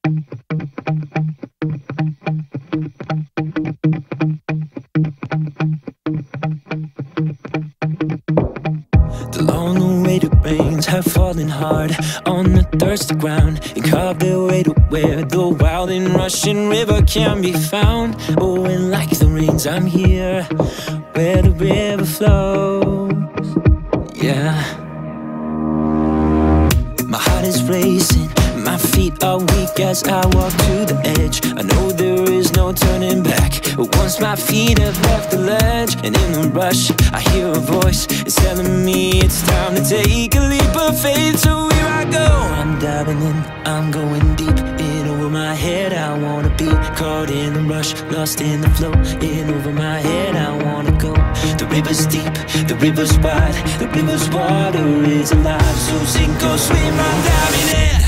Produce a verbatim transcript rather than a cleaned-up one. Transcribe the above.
The long-awaited rains have fallen hard on the thirsty ground and carved their way to where the wild and rushing river can be found. Oh, and like the rains, I'm here where the river flows. Yeah. My heart is racing, my feet are weak as I walk to the edge. I know there is no turning back once my feet have left the ledge. And in the rush, I hear a voice, it's telling me it's time to take a leap of faith. So here I go, I'm diving in, I'm going deep. In over my head, I wanna be caught in the rush, lost in the flow. In over my head, I wanna go. The river's deep, the river's wide, the river's water is alive. So sink or swim, I'm diving in.